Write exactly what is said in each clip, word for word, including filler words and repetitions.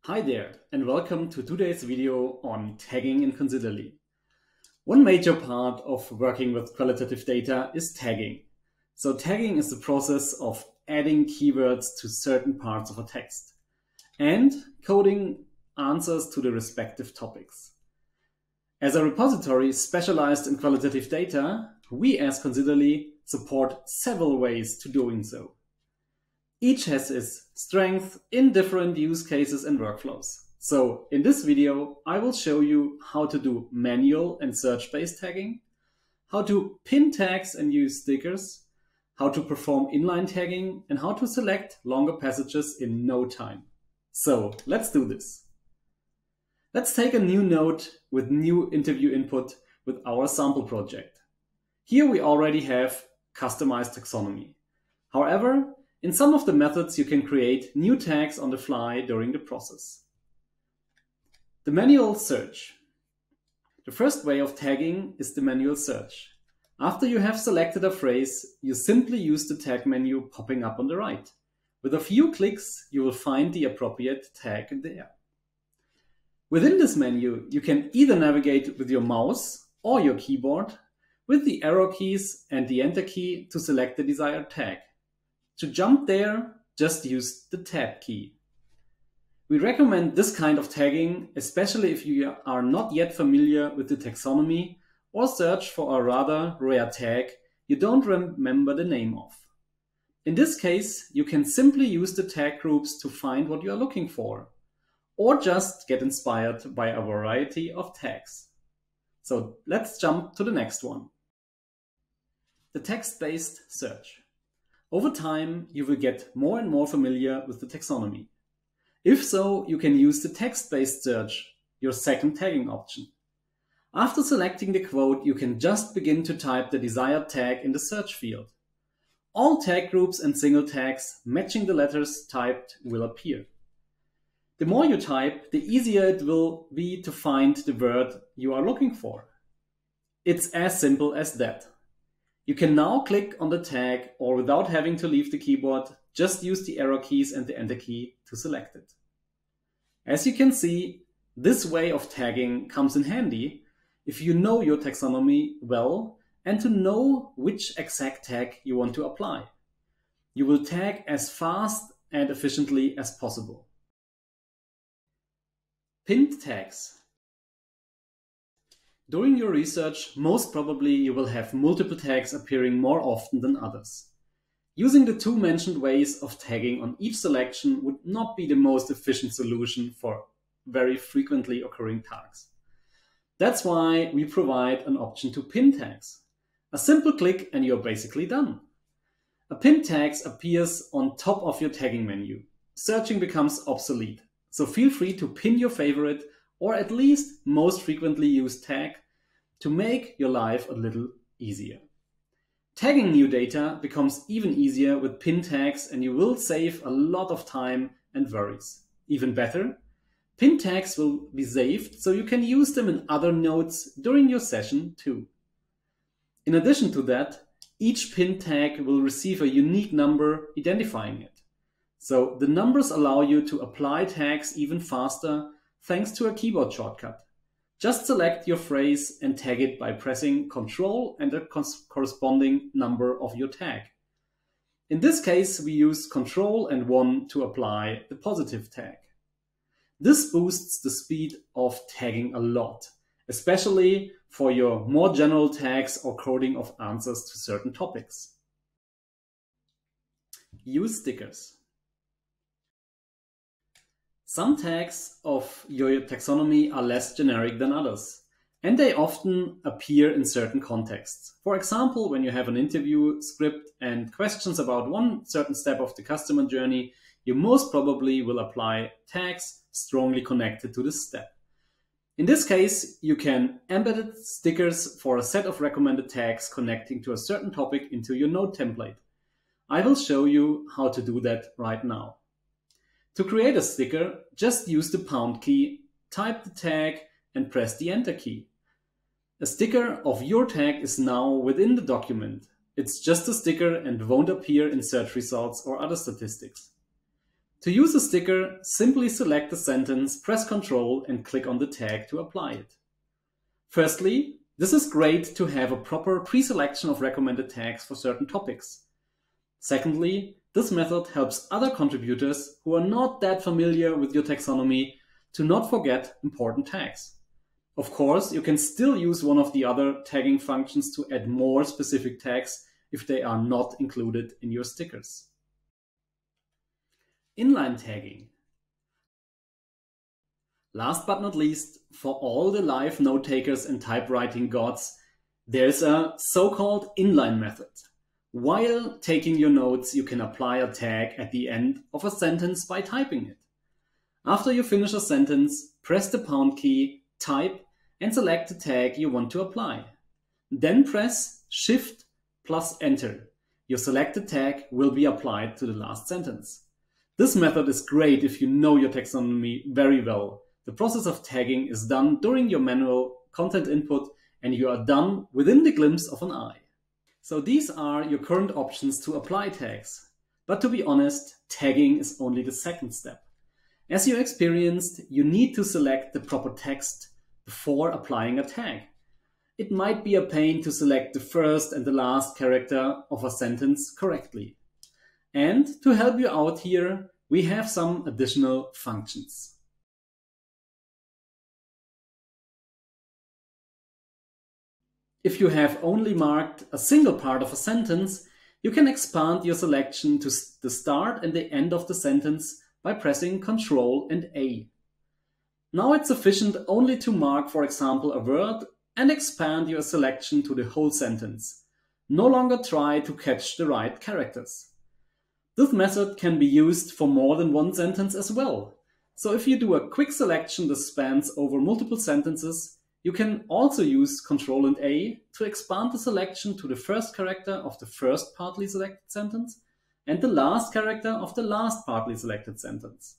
Hi there, and welcome to today's video on tagging in Considerly. One major part of working with qualitative data is tagging. So tagging is the process of adding keywords to certain parts of a text and coding answers to the respective topics. As a repository specialized in qualitative data, we as Considerly support several ways to doing so. Each has its strength in different use cases and workflows. So in this video, I will show you how to do manual and search-based tagging, how to pin tags and use stickers, how to perform inline tagging, and how to select longer passages in no time. So let's do this. Let's take a new note with new interview input with our sample project. Here we already have customized taxonomy. However, in some of the methods, you can create new tags on the fly during the process. The manual search. The first way of tagging is the manual search. After you have selected a phrase, you simply use the tag menu popping up on the right. With a few clicks, you will find the appropriate tag there. Within this menu, you can either navigate with your mouse or your keyboard with the arrow keys and the enter key to select the desired tag. To jump there, just use the tab key. We recommend this kind of tagging, especially if you are not yet familiar with the taxonomy or search for a rather rare tag you don't remember the name of. In this case, you can simply use the tag groups to find what you are looking for, or just get inspired by a variety of tags. So let's jump to the next one. The text-based search. Over time, you will get more and more familiar with the taxonomy. If so, you can use the text-based search, your second tagging option. After selecting the quote, you can just begin to type the desired tag in the search field. All tag groups and single tags matching the letters typed will appear. The more you type, the easier it will be to find the word you are looking for. It's as simple as that. You can now click on the tag, or without having to leave the keyboard, just use the arrow keys and the enter key to select it. As you can see, this way of tagging comes in handy if you know your taxonomy well and to know which exact tag you want to apply. You will tag as fast and efficiently as possible. Pinned tags. During your research, most probably you will have multiple tags appearing more often than others. Using the two mentioned ways of tagging on each selection would not be the most efficient solution for very frequently occurring tags. That's why we provide an option to pin tags. A simple click and you're basically done. A pin tag appears on top of your tagging menu. Searching becomes obsolete, so feel free to pin your favorite or at least most frequently used tag to make your life a little easier. Tagging new data becomes even easier with pin tags, and you will save a lot of time and worries. Even better, pin tags will be saved so you can use them in other notes during your session too. In addition to that, each pin tag will receive a unique number identifying it. So the numbers allow you to apply tags even faster thanks to a keyboard shortcut. Just select your phrase and tag it by pressing Control and the corresponding number of your tag. In this case, we use Control and one to apply the positive tag. This boosts the speed of tagging a lot, especially for your more general tags or coding of answers to certain topics. Use stickers. Some tags of your taxonomy are less generic than others, and they often appear in certain contexts. For example, when you have an interview script and questions about one certain step of the customer journey, you most probably will apply tags strongly connected to this step. In this case, you can embed stickers for a set of recommended tags connecting to a certain topic into your node template. I will show you how to do that right now. To create a sticker, just use the pound key, type the tag, and press the enter key. A sticker of your tag is now within the document. It's just a sticker and won't appear in search results or other statistics. To use a sticker, simply select the sentence, press Control and click on the tag to apply it. Firstly, this is great to have a proper pre-selection of recommended tags for certain topics. Secondly, this method helps other contributors who are not that familiar with your taxonomy to not forget important tags. Of course, you can still use one of the other tagging functions to add more specific tags if they are not included in your stickers. Inline tagging. Last but not least, for all the live note takers and typewriting gods, there's a so-called inline method. While taking your notes, you can apply a tag at the end of a sentence by typing it. After you finish a sentence, press the pound key, type, and select the tag you want to apply. Then press Shift plus Enter. Your selected tag will be applied to the last sentence. This method is great if you know your taxonomy very well. The process of tagging is done during your manual content input and you are done within the glimpse of an eye. So these are your current options to apply tags. But to be honest, tagging is only the second step. As you experienced, you need to select the proper text before applying a tag. It might be a pain to select the first and the last character of a sentence correctly. And to help you out here, we have some additional functions. If you have only marked a single part of a sentence, you can expand your selection to the start and the end of the sentence by pressing Control and A. Now it's sufficient only to mark, for example, a word and expand your selection to the whole sentence. No longer try to catch the right characters. This method can be used for more than one sentence as well. So if you do a quick selection that spans over multiple sentences, you can also use Control and A to expand the selection to the first character of the first partly selected sentence and the last character of the last partly selected sentence.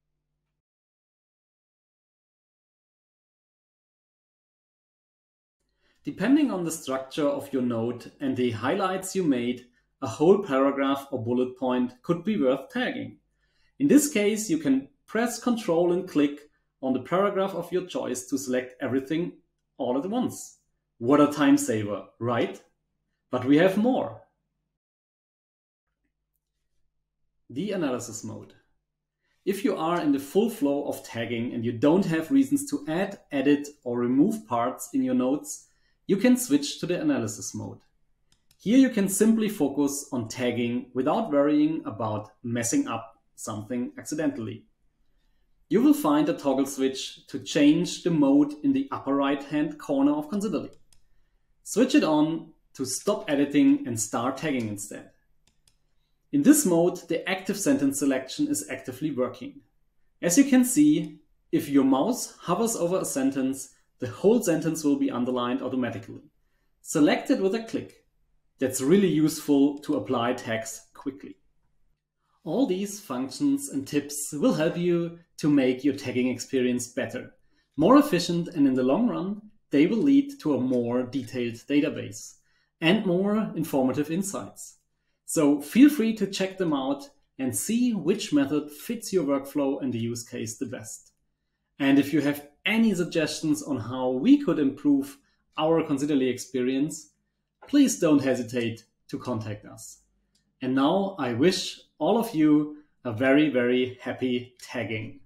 Depending on the structure of your note and the highlights you made, a whole paragraph or bullet point could be worth tagging. In this case, you can press Control and click on the paragraph of your choice to select everything all at once. What a time saver, right? But we have more. The analysis mode. If you are in the full flow of tagging and you don't have reasons to add, edit, or remove parts in your notes, you can switch to the analysis mode. Here you can simply focus on tagging without worrying about messing up something accidentally. You will find a toggle switch to change the mode in the upper right hand corner of Considerly. Switch it on to stop editing and start tagging instead. In this mode, the active sentence selection is actively working. As you can see, if your mouse hovers over a sentence, the whole sentence will be underlined automatically. Select it with a click. That's really useful to apply tags quickly. All these functions and tips will help you to make your tagging experience better, more efficient, and in the long run, they will lead to a more detailed database and more informative insights. So feel free to check them out and see which method fits your workflow and the use case the best. And if you have any suggestions on how we could improve our Considerly experience, please don't hesitate to contact us. And now I wish all of you a very, very happy tagging.